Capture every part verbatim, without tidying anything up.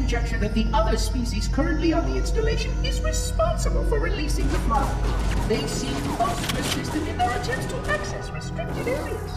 conjecture that the other species currently on the installation is responsible for releasing the flood. They seem most persistent in their attempts to access restricted areas.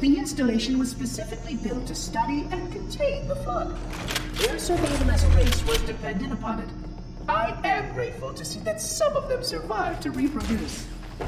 the installation was specifically built to study and contain the flood. Their survival as a race was dependent upon it. I am grateful to see that some of them survived to reproduce.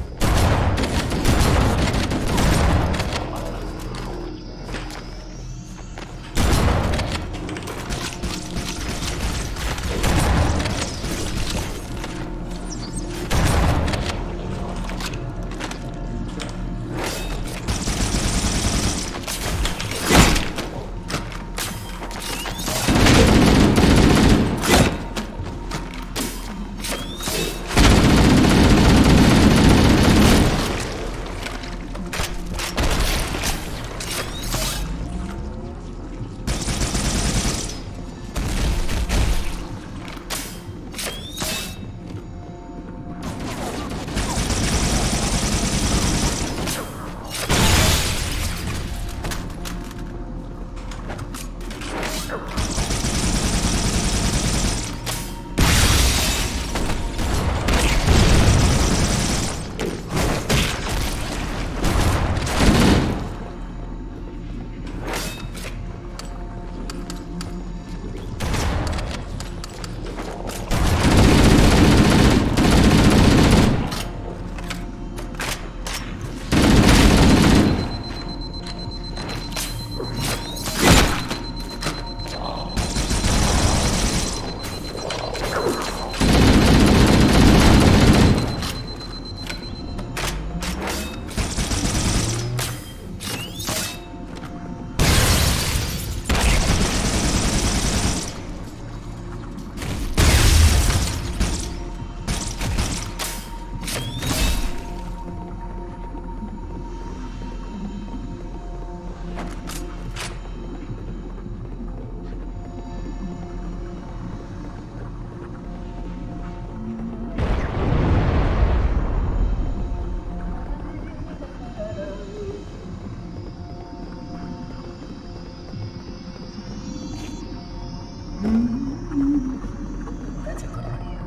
That's a good idea.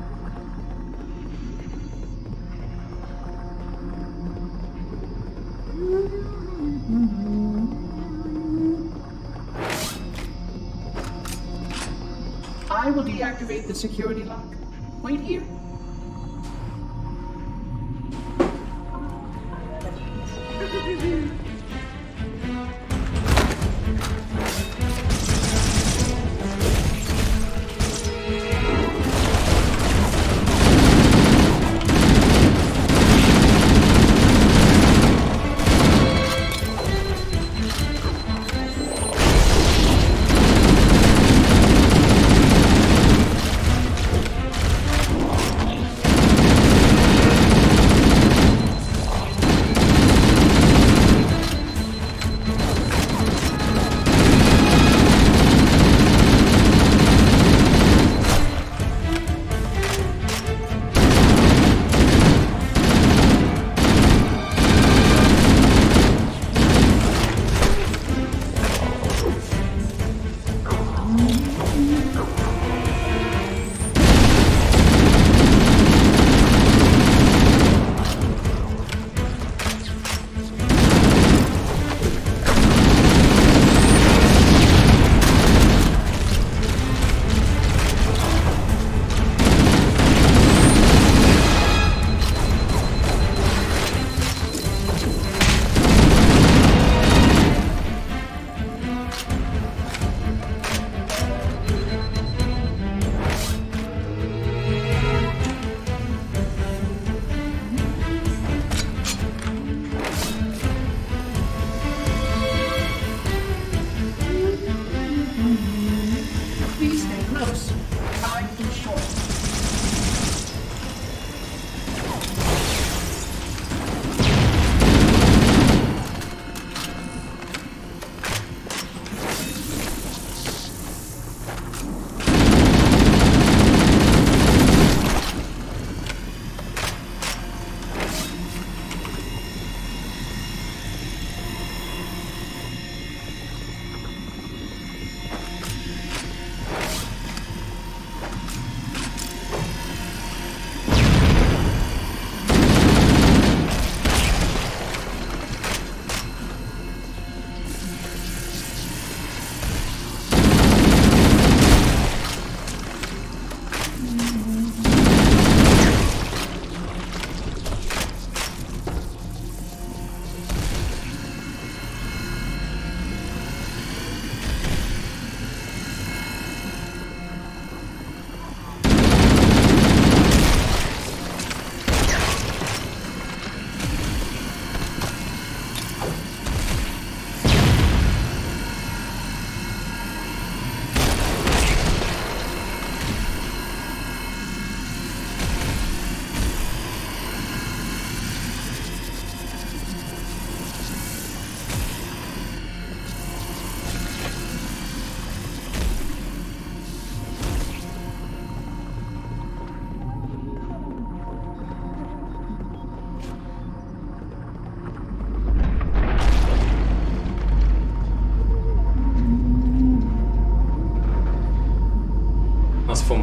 I will deactivate the security lock. Wait here.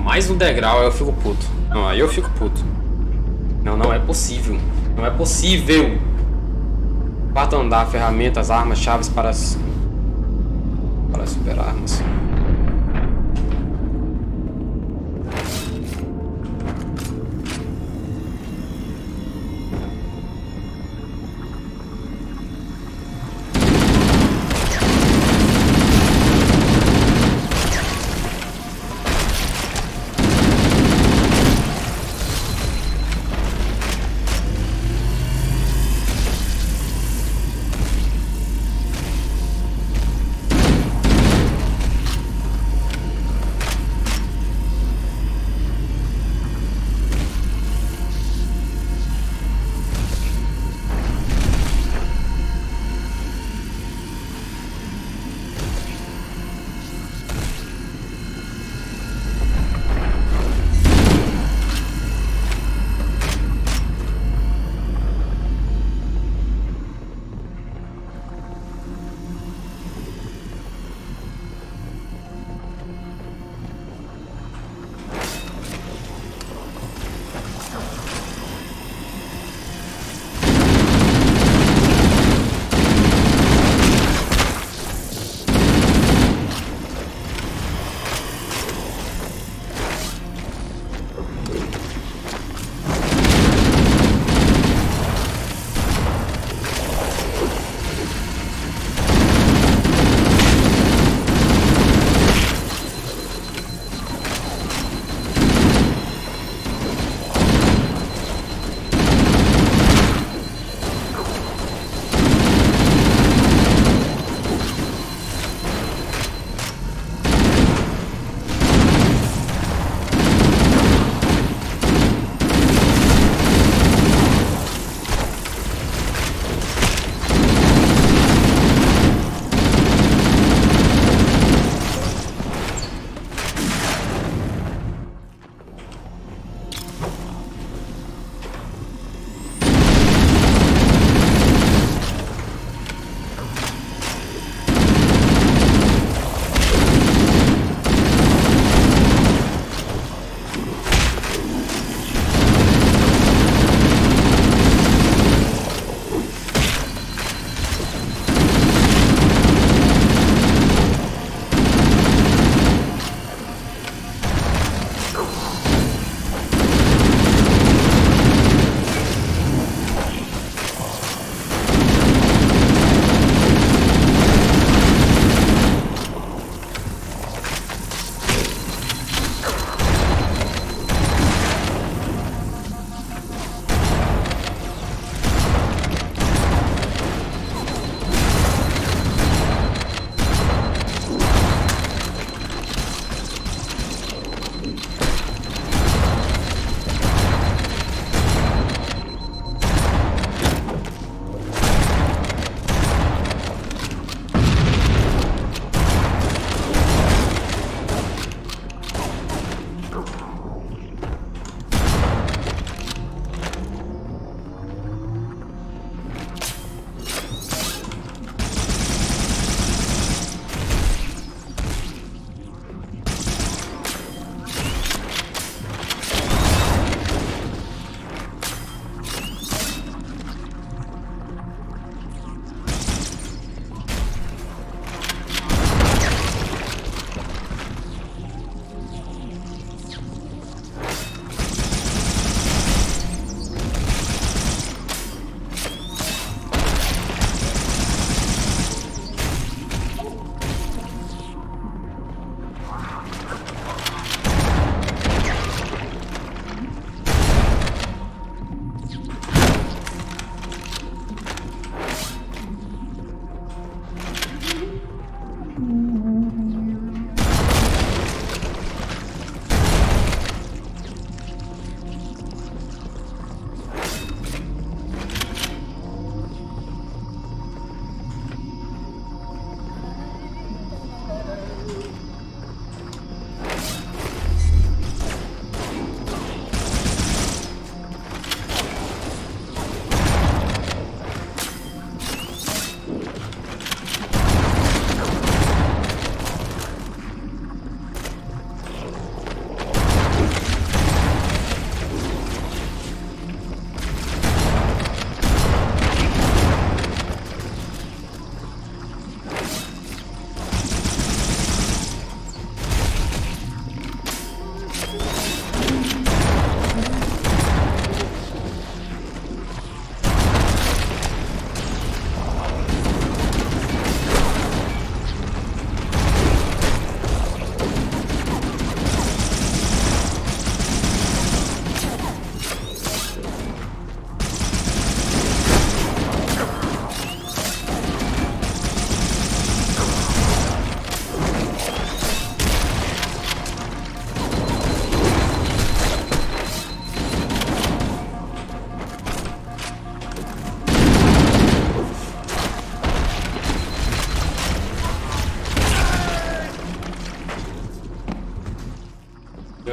mais um degrau, aí eu fico puto. Não, aí eu fico puto. Não, não é possível. Não é possível. Quarto andar, ferramentas, armas, chaves para as... para super armas.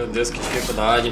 Deus, que dificuldade.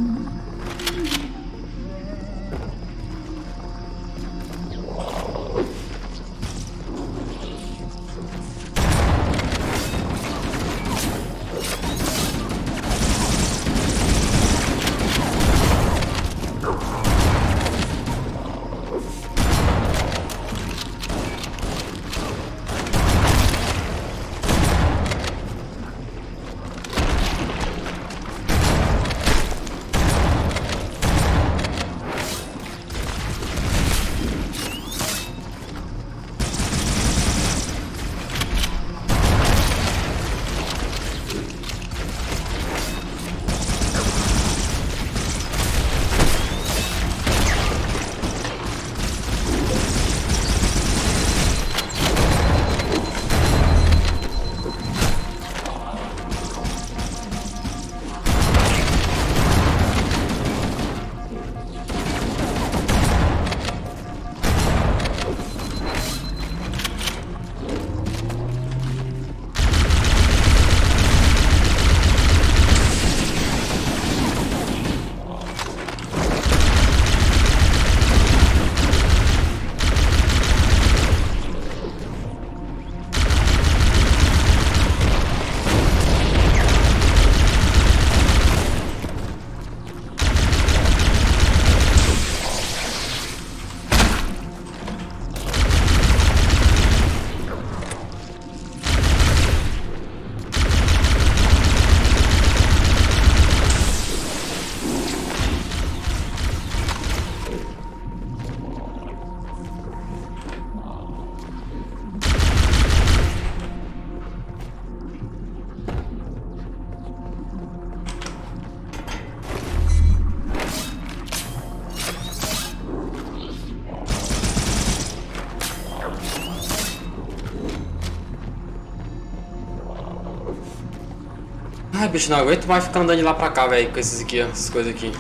Ai, bicho, não aguento mais ficar andando de lá pra cá, velho, com esses aqui, ó, essas coisas aqui.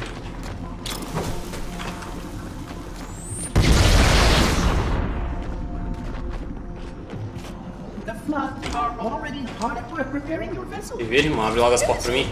E veja, irmão, abre logo as portas pra mim.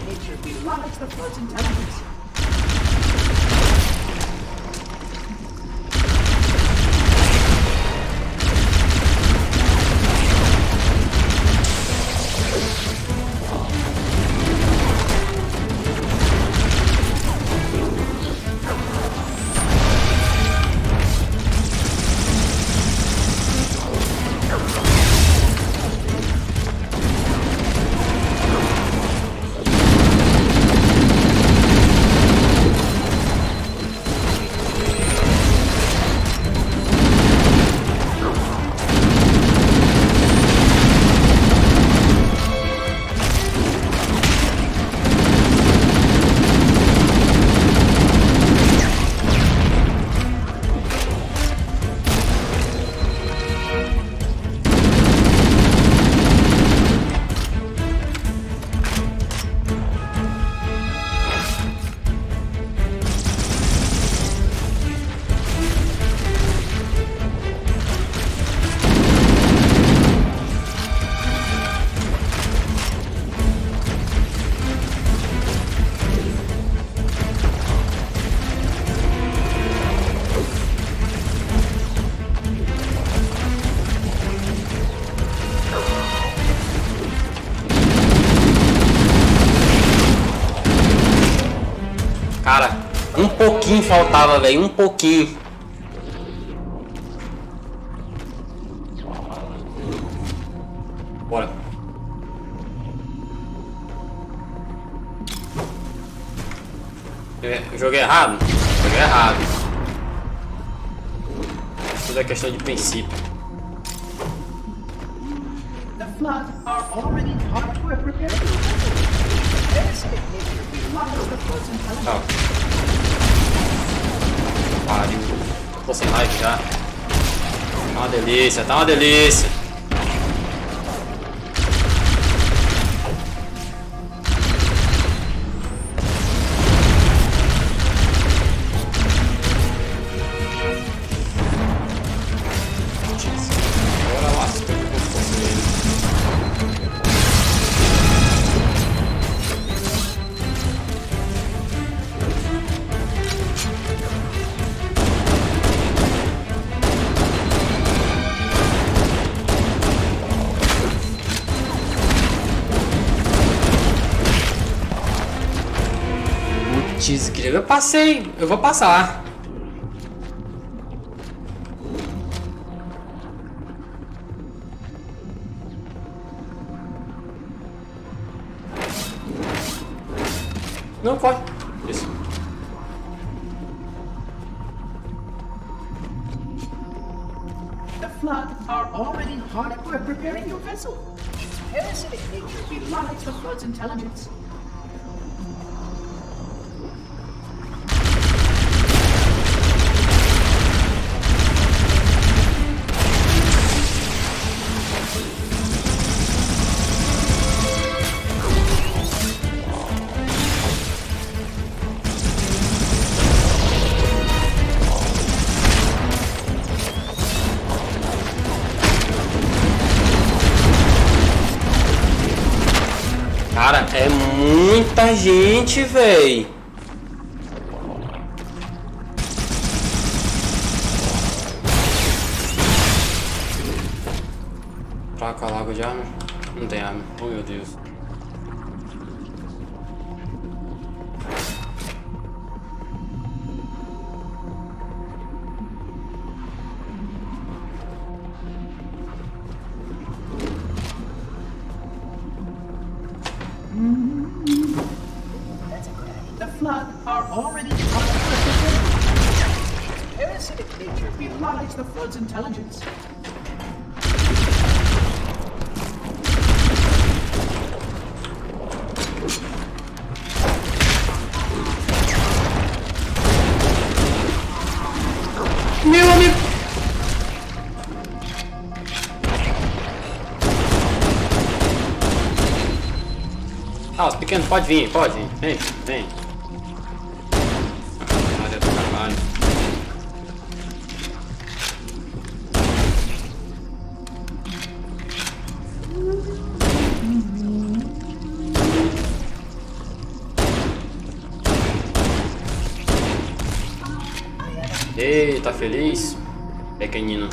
Cara, um pouquinho faltava, velho, um pouquinho. Bora. Eu joguei errado? Joguei errado. Tudo é questão de princípio. The flood are already hardware prepared. Tá. Pariu. Tô sem live já. Tá uma delícia, tá uma delícia. Agora lascou que eu fosse dele. Putz, grilo, eu passei. Eu vou passar. Não, corre. Isso. The Flood are already hard at work preparing your vessel. Its parasitic nature belies the Flood's intelligence. Cara, é muita gente, véi. Troca a água de arma? Não tem arma. Oh, meu Deus. The Flood are already hard at work preparing. Its parasitic nature belies the Flood's intelligence. Meu amigo. Ah, os pequenos, pode vir, pode vir. Vem, vem. Área do trabalho. Ei, tá feliz? Pequenino.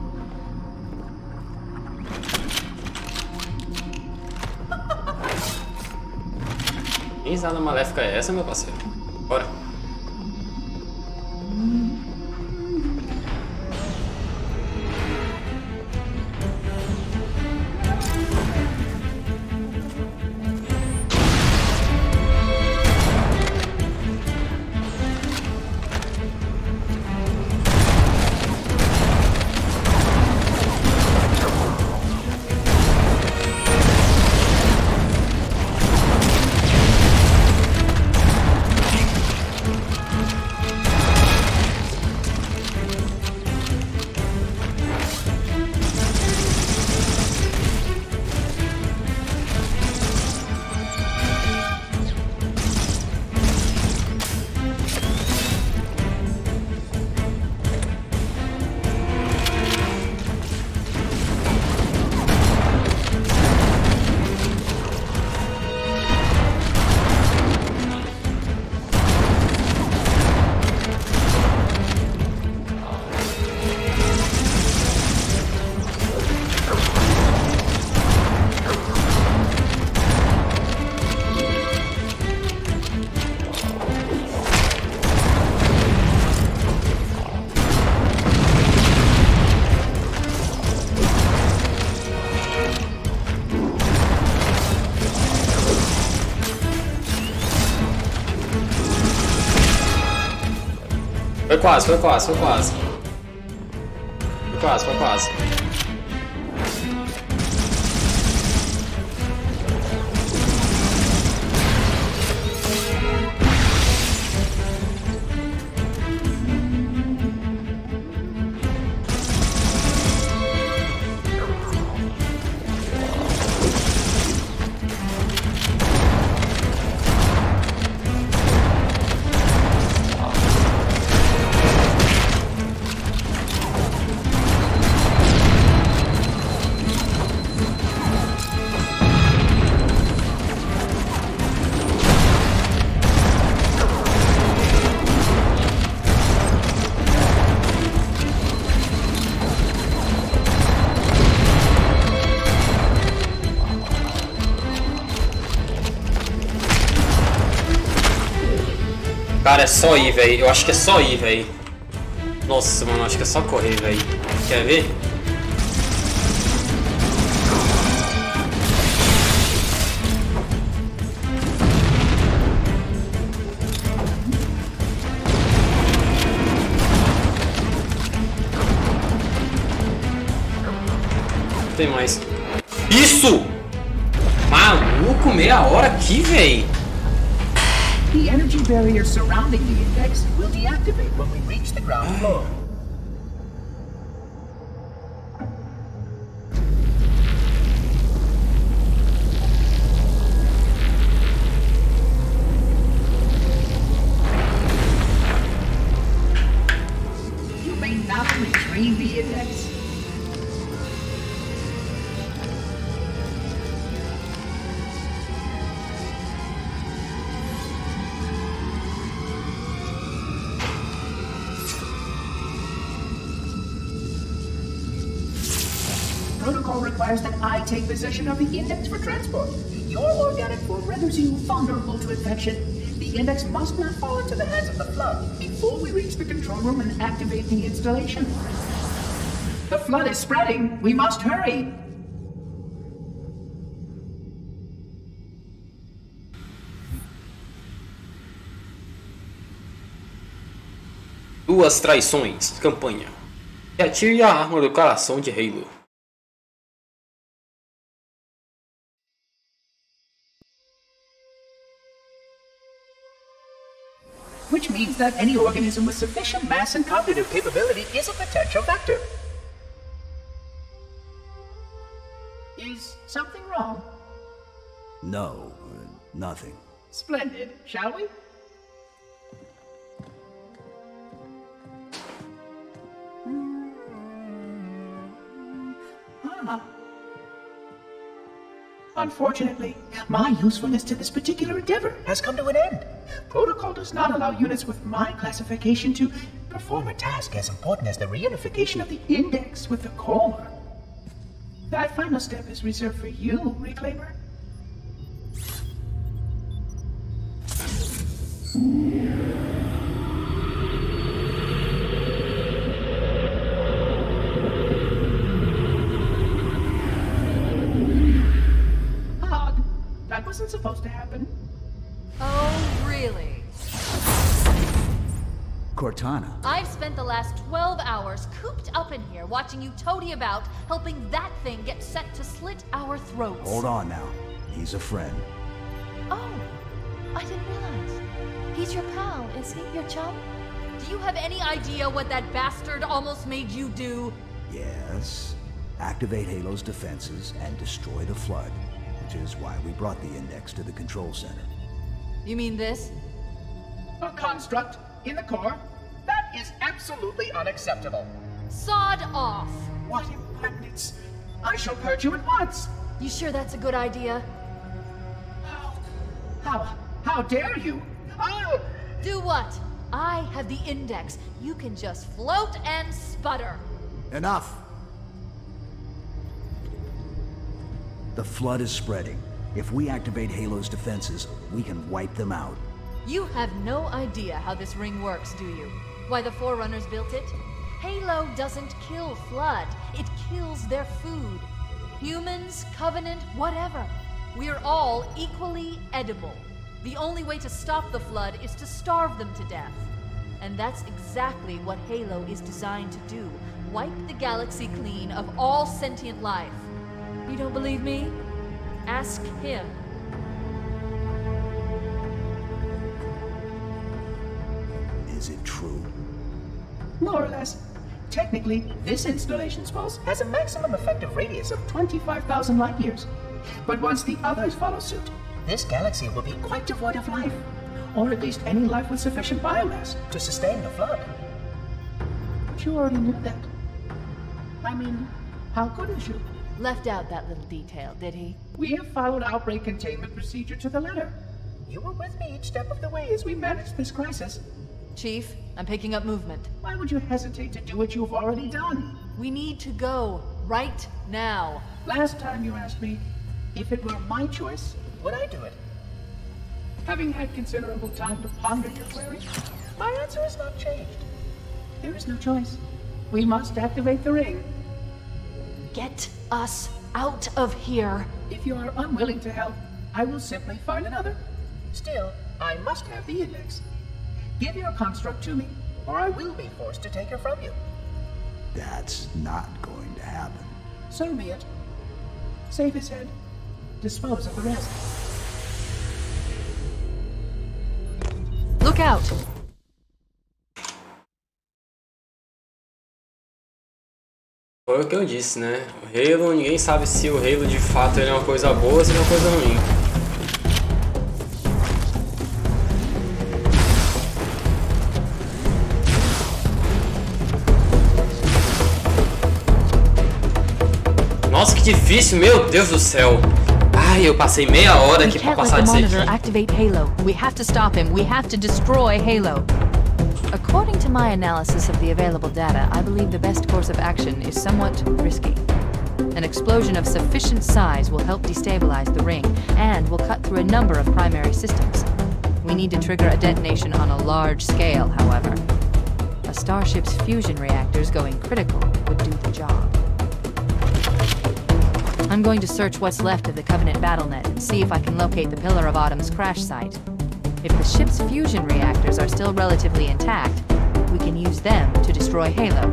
Que risada maléfica é essa, meu parceiro? Bora. Foi quase, foi quase, foi quase. Foi quase, foi quase. Cara, é só ir, velho. Eu acho que é só ir, velho. Nossa, mano, acho que é só correr, velho. Quer ver? Tem mais. Isso! Maluco, meia hora aqui, véi. The energy barrier surrounding the index will deactivate when we reach the ground floor. You may not retrieve the index. Protocol requires that I take possession of the index for transport. Your organic form renders you vulnerable to infection. The index must not fall into the hands of the Flood before we reach the control room and activate the installation. The Flood is spreading. We must hurry. Duas traições. Campanha. E atire a arma do coração de Halo. Which means that any organism with sufficient mass and cognitive capability is a potential vector. Is something wrong? No, uh, nothing. Splendid, shall we? Ah. Unfortunately, my usefulness to this particular endeavor has come to an end. Protocol does not allow units with my classification to perform a task as important as the reunification of the index with the core. That final step is reserved for you, Reclaimer. That wasn't supposed to happen. Oh, really? Cortana. I've spent the last twelve hours cooped up in here watching you toady about, helping that thing get set to slit our throats. Hold on now. He's a friend. Oh, I didn't realize. He's your pal, is he? Your chum? Do you have any idea what that bastard almost made you do? Yes. Activate Halo's defenses and destroy the Flood. Which is why we brought the index to the control center. You mean this? A construct in the core? That is absolutely unacceptable. Sod off! What impertinence! I shall purge you at once! You sure that's a good idea? How? How? How dare you? Oh! Do what? I have the index. You can just float and sputter. Enough! The Flood is spreading. If we activate Halo's defenses, we can wipe them out. You have no idea how this ring works, do you? Why the Forerunners built it? Halo doesn't kill Flood. It kills their food. Humans, Covenant, whatever. We're all equally edible. The only way to stop the Flood is to starve them to death. And that's exactly what Halo is designed to do. Wipe the galaxy clean of all sentient life. You don't believe me? Ask him. Is it true? More or less. Technically, this installation's pulse has a maximum effective radius of twenty-five thousand light years. But once the others follow suit, this galaxy will be quite devoid of life. Or at least any life with sufficient biomass to sustain the Flood. But you already knew that. I mean, how couldn't you? Left out that little detail, did he? We have followed outbreak containment procedure to the letter. You were with me each step of the way as we managed this crisis. Chief, I'm picking up movement. Why would you hesitate to do what you've already done? We need to go, right now. Last time you asked me, if it were my choice, would I do it? Having had considerable time to ponder your query, my answer has not changed. There is no choice. We must activate the ring. Get us out of here. If you are unwilling to help, I will simply find another. Still, I must have the index. Give your construct to me, or I will be forced to take her from you. That's not going to happen. So be it. Save his head. Dispose of the rest. Look out! Foi o que eu disse, né? O Halo, ninguém sabe se o Halo de fato ele é uma coisa boa ou se ele é uma coisa ruim. Nossa, que difícil, meu Deus do céu. Ai, eu passei meia hora aqui pra passar disso aqui. Activate Halo. We have to stop him. We have to destroy Halo. According to my analysis of the available data, I believe the best course of action is somewhat risky. An explosion of sufficient size will help destabilize the ring, and will cut through a number of primary systems. We need to trigger a detonation on a large scale, however. A starship's fusion reactors going critical would do the job. I'm going to search what's left of the Covenant BattleNet and see if I can locate the Pillar of Autumn's crash site. If the ship's fusion reactors are still relatively intact, we can use them to destroy Halo.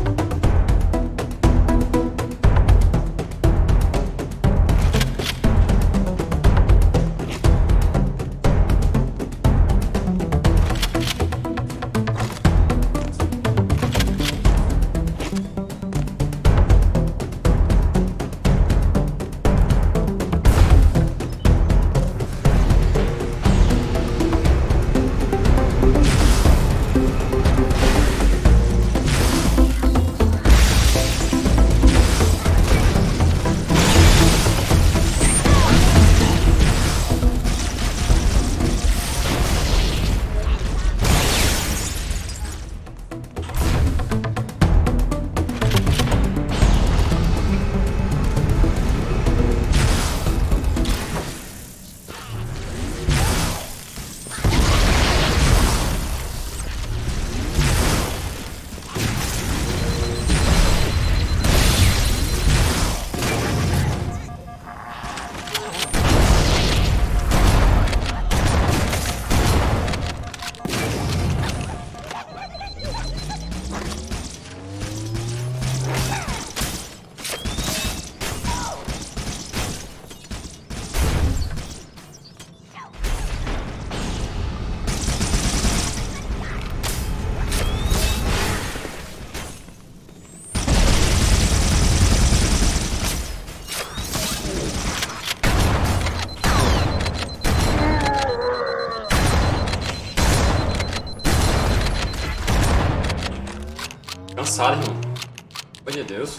Cansado, irmão. Pelo amor de Deus.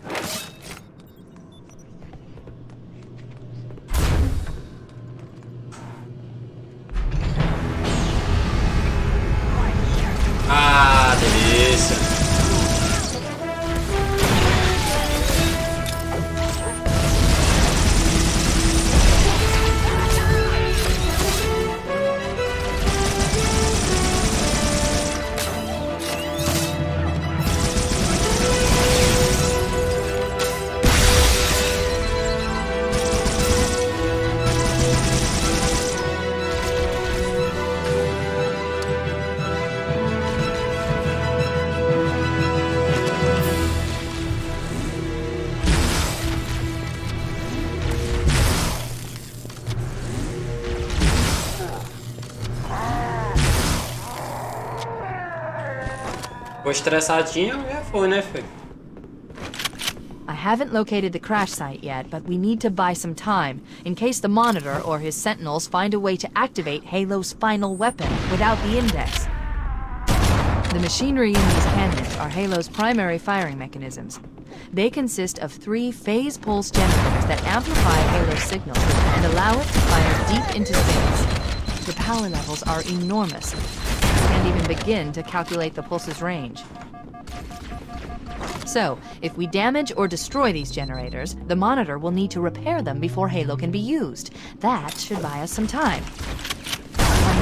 Ah, delícia. Ficou estressadinho, já foi, né, filho? I haven't located the crash site yet, but we need to buy some time, in case the Monitor or his Sentinels find a way to activate Halo's final weapon without the Index. The machinery in these cannons are Halo's primary firing mechanisms. They consist of three phase pulse generators that amplify Halo's signal and allow it to fire deep into space. The power levels are enormous. We can't even begin to calculate the pulse's range. So, if we damage or destroy these generators, the Monitor will need to repair them before Halo can be used. That should buy us some time.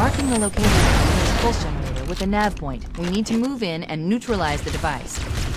Marking the location of this pulse generator with the nav point. We need to move in and neutralize the device.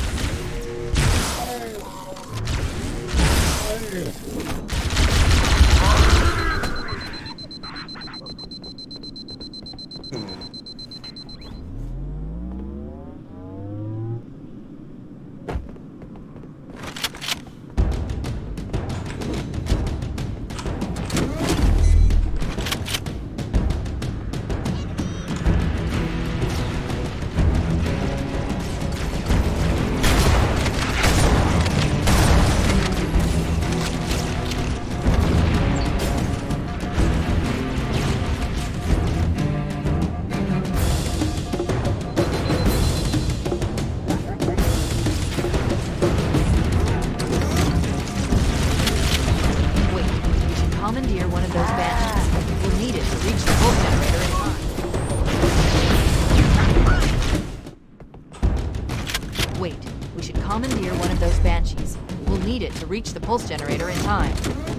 Reach the pulse generator in time.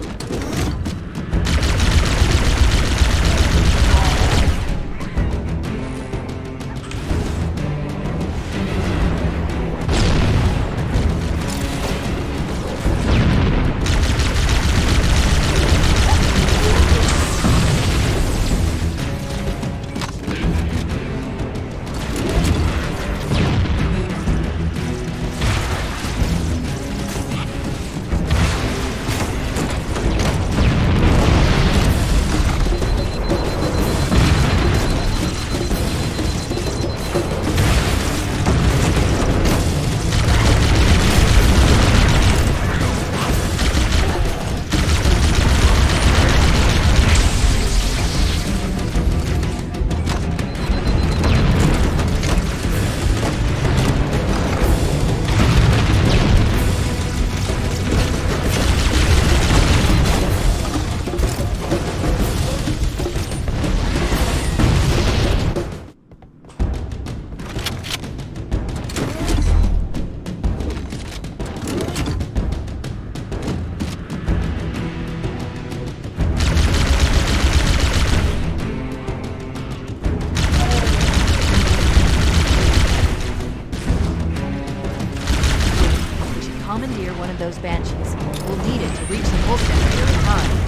Those banshees. We'll need it to reach the pulse generator in time.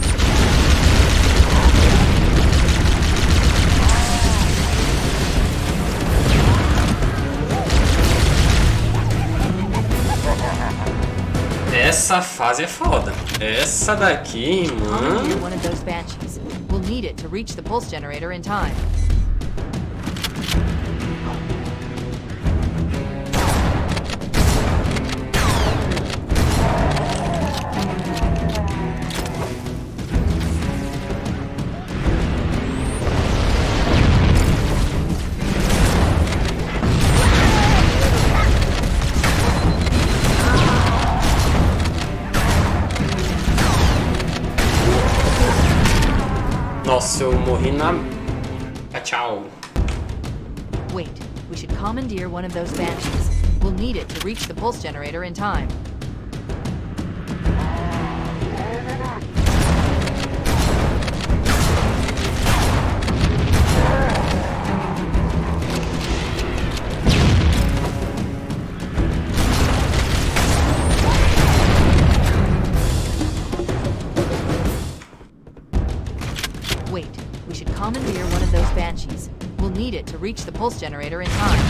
Essa fase é foda. Essa daqui, mano. One of those banshees. We'll need it to reach the pulse generator in time. Nossa, eu morri na... Tchau. Wait, we should commandeer one of those banshees. We'll need it to reach the pulse generator in time. Wait, we should commandeer one of those banshees. We'll need it to reach the pulse generator in time.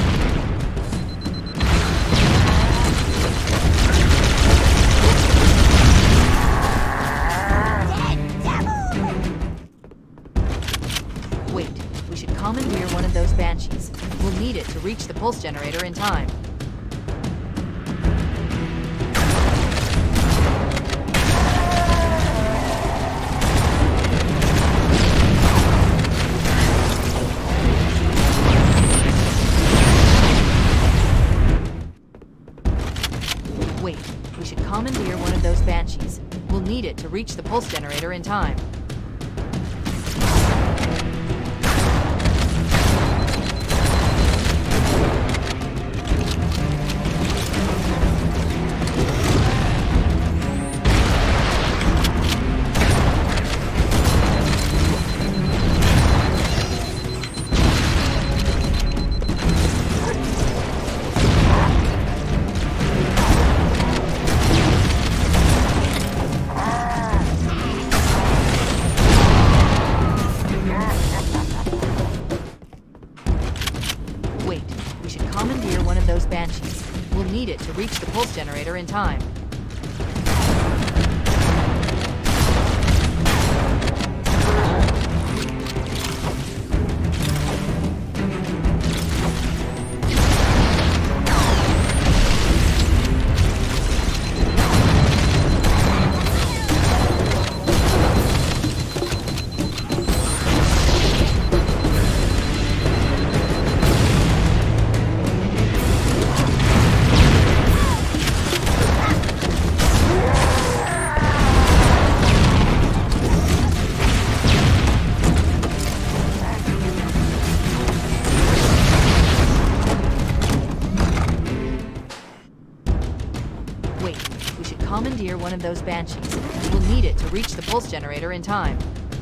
Wait, we should commandeer one of those banshees. We'll need it to reach the pulse generator in time. Wait, we should commandeer one of those banshees. We'll need it to reach the pulse generator in time. commandeer one of those Banshees. We'll need it to reach the pulse generator in time. Commandeer one of those Banshees. We'll need it to reach the pulse generator in time.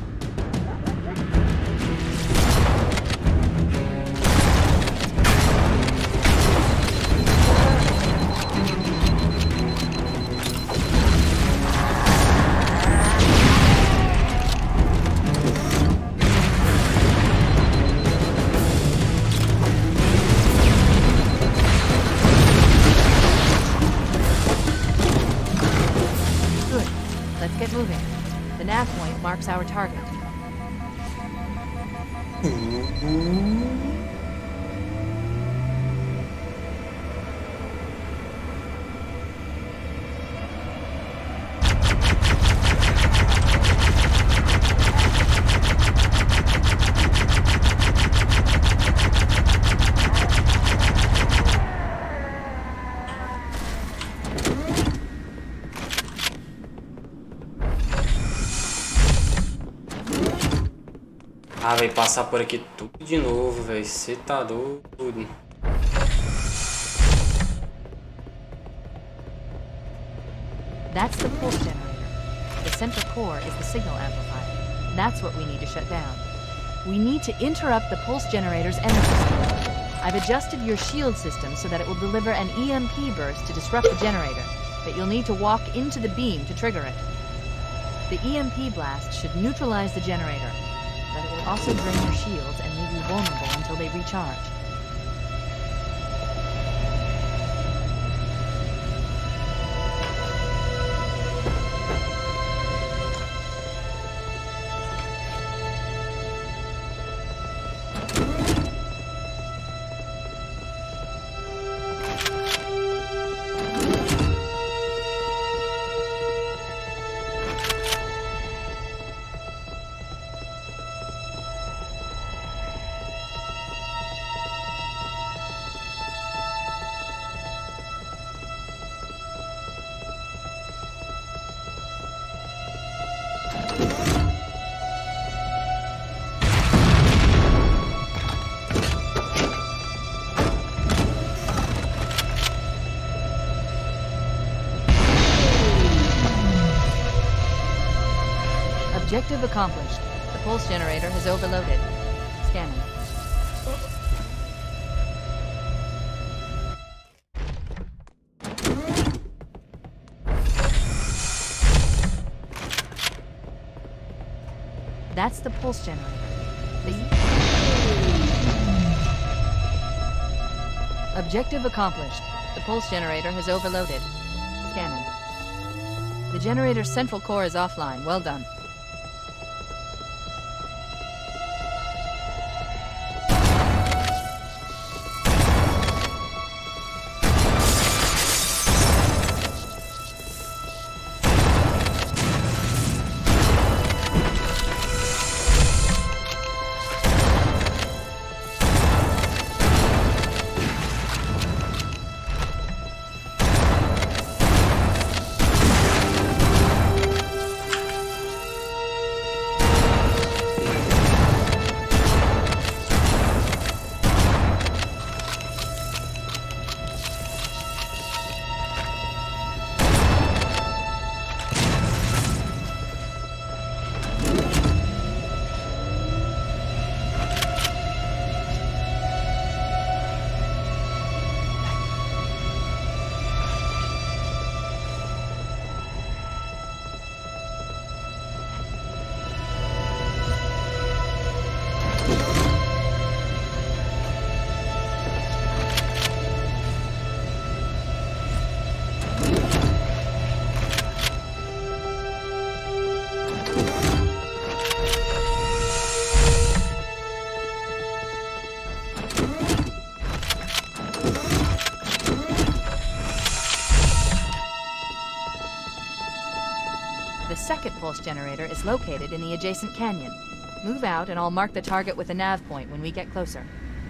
Marks our target. Ah, vai passar por aqui tudo de novo, velho. Você tá doido. That's the pulse generator. The center core is the signal amplifier. That's what we need to shut down. We need to interrupt the pulse generator's energy flow. I've adjusted your shield system so that it will deliver an E M P burst to disrupt the generator, but you'll need to walk into the beam to trigger it. The E M P blast should neutralize the generator, but it will also drain your shields and leave you vulnerable until they recharge. Objective accomplished. The pulse generator has overloaded. Scanning. That's the pulse generator. The... Objective accomplished. The pulse generator has overloaded. Scanning. The generator's central core is offline. Well done. second pulse generator is located in the adjacent canyon. Move out and I'll mark the target with a nav point when we get closer.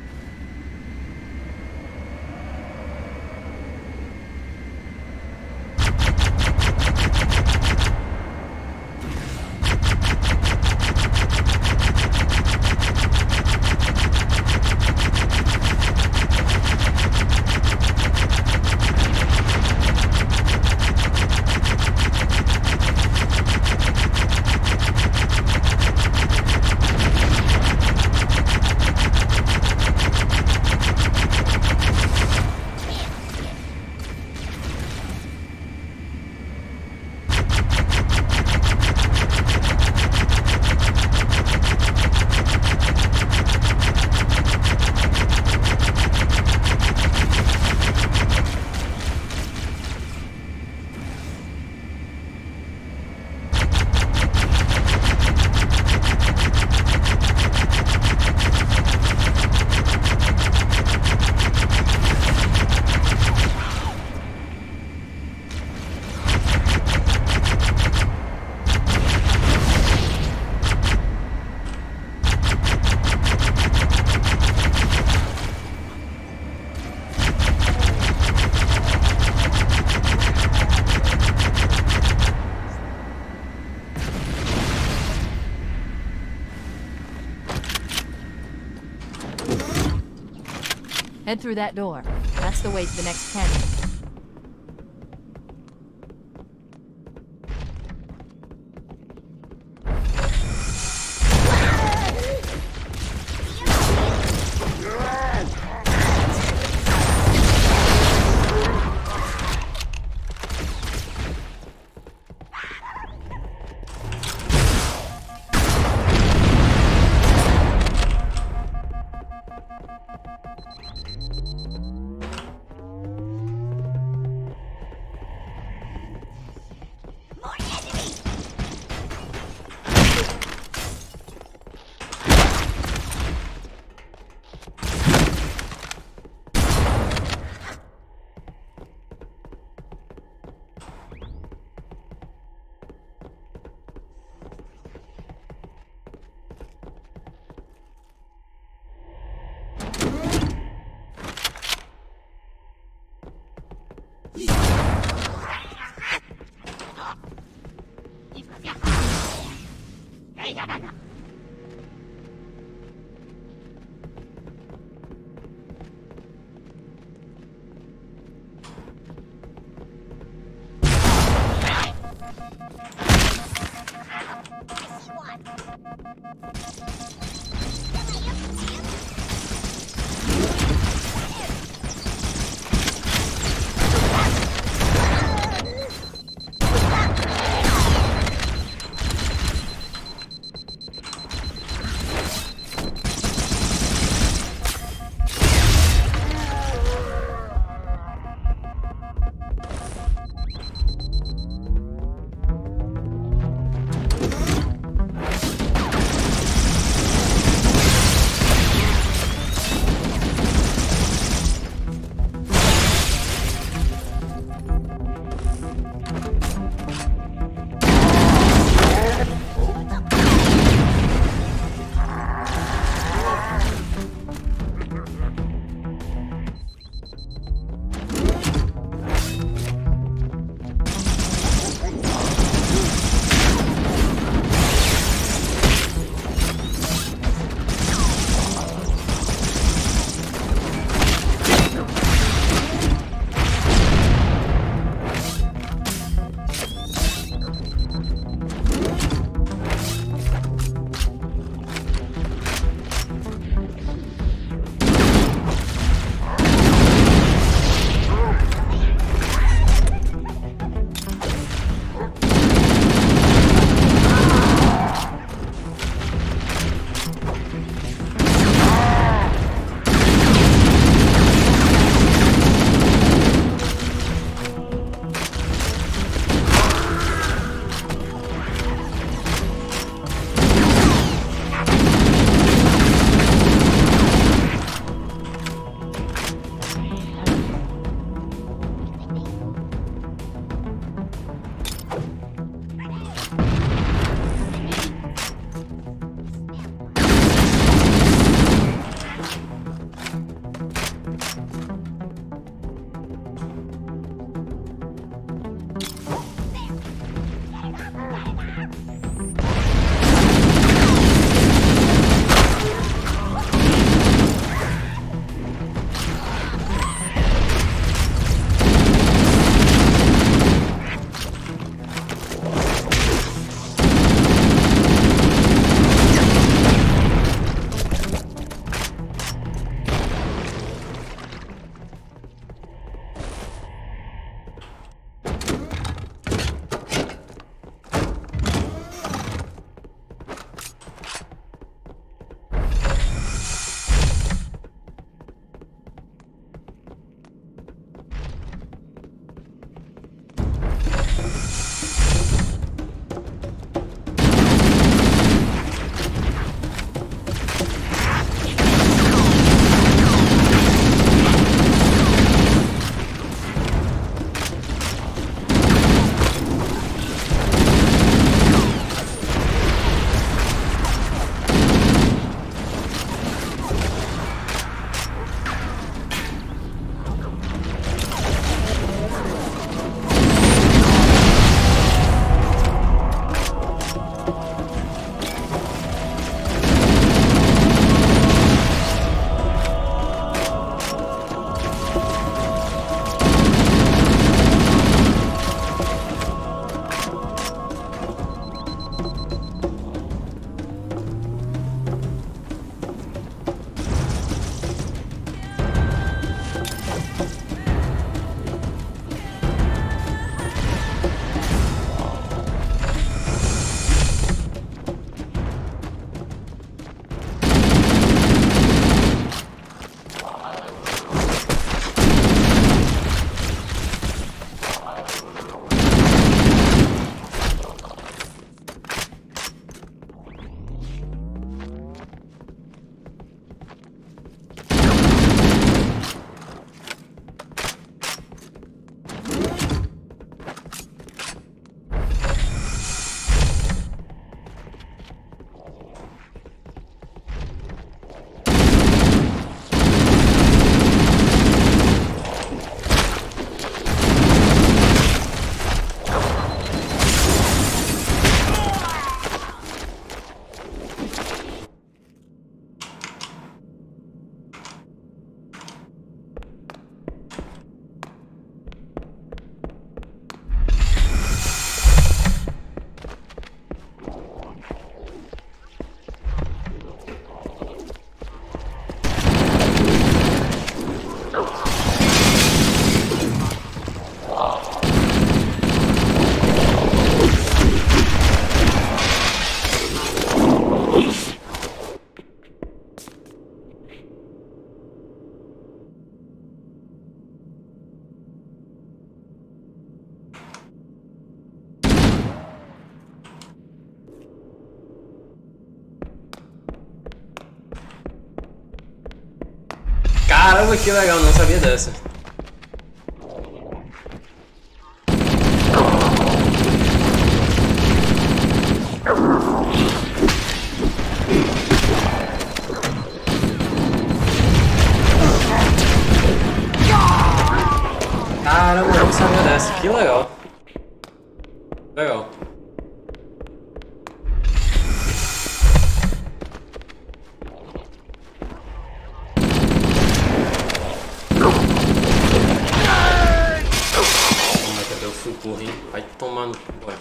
Head through that door. That's the way to the next canyon. Caramba, que legal, não sabia dessa. Caramba, eu não sabia dessa. Que legal. Legal. Toma, cadê o fulgor, hein? Vai tomando. Bora.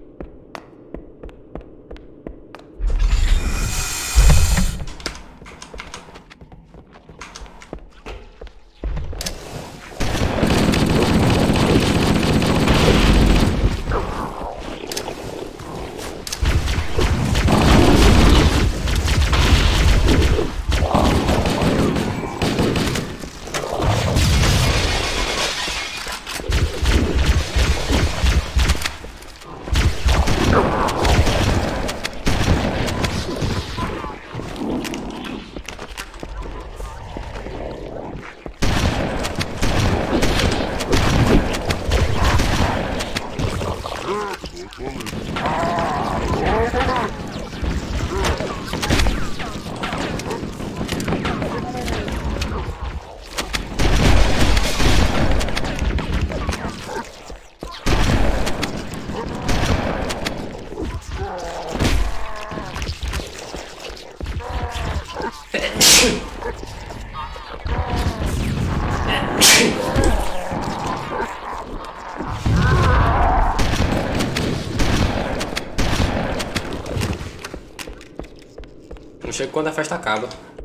Não chego quando a festa acaba.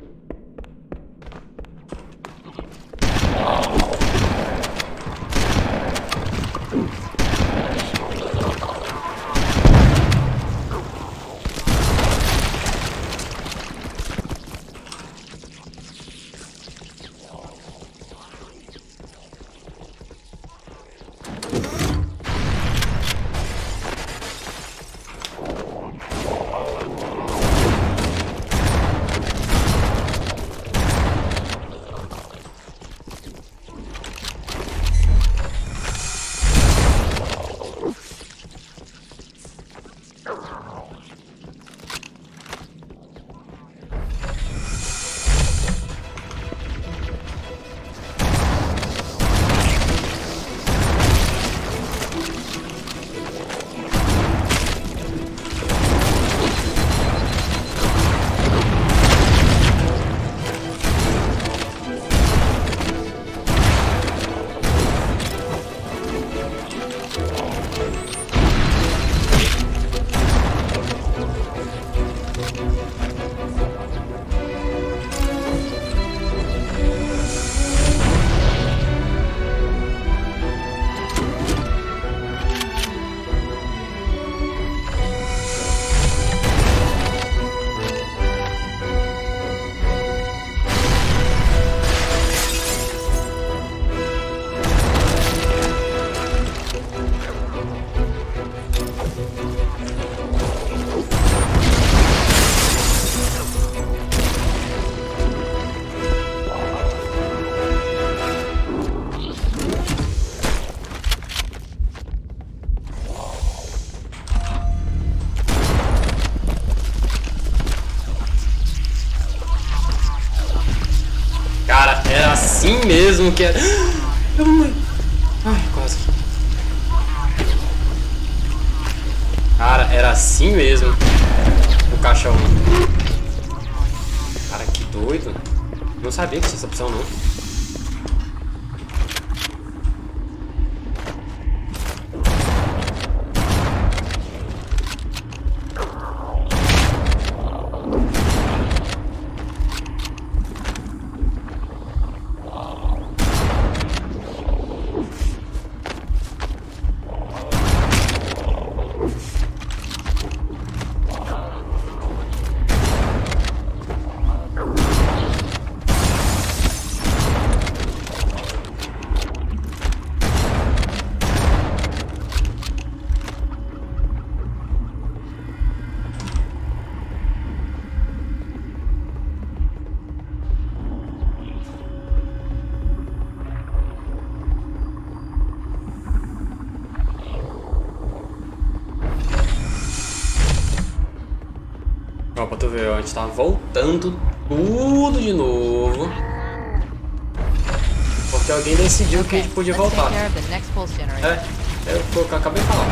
Assim mesmo que era. Ai, quase. Cara, era assim mesmo. O caixão. Cara, que doido. Não sabia que tinha essa opção, não. Ó, pra tu ver, ó, a gente tá voltando tudo de novo. Porque alguém decidiu que a gente podia voltar. É, eu, eu acabei de falar.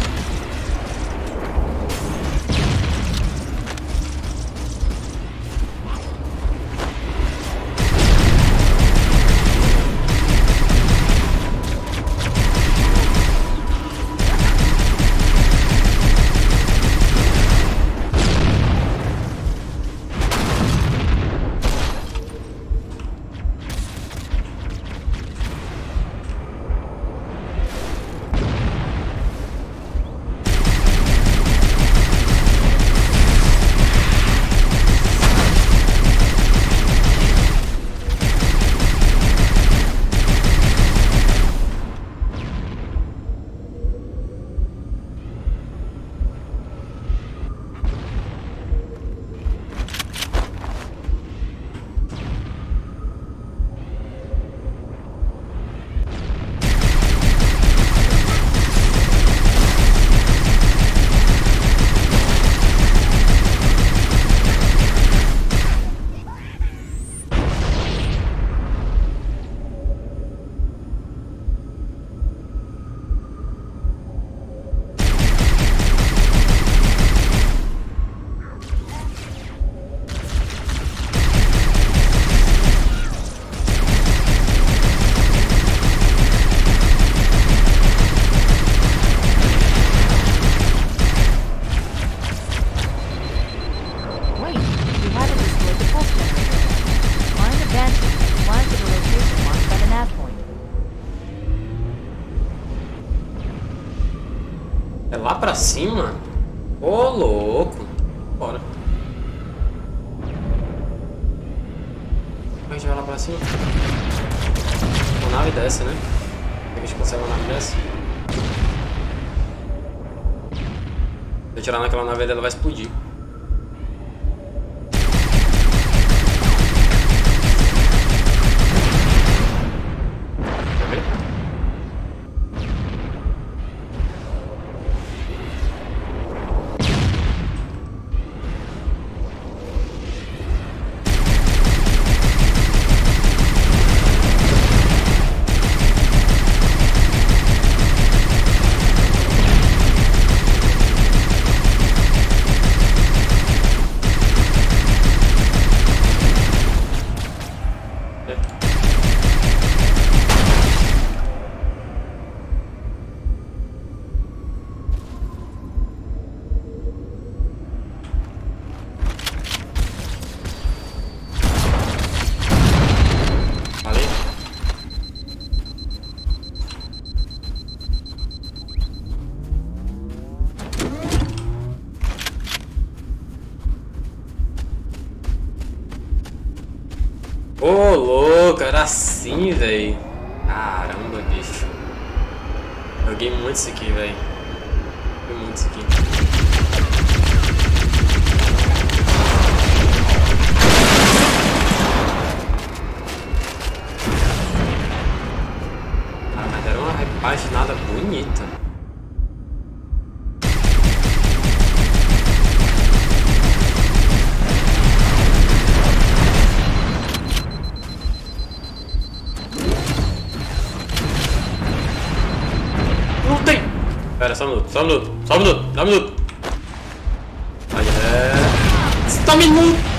É lá pra cima? Ô, louco. Bora. Como a gente vai lá pra cima? Uma nave desce, né? A gente consegue uma nave dessa? Se eu tirar naquela nave dela, vai explodir. Ô, oh, louco, era assim, velho. Caramba, bicho. Joguei muito isso aqui, velho. Joguei muito isso aqui. Ah, mas era uma repaginada bonita. Pera, só um minuto, só um minuto, só um minuto, dá um minuto. Aí é... Só um minuto!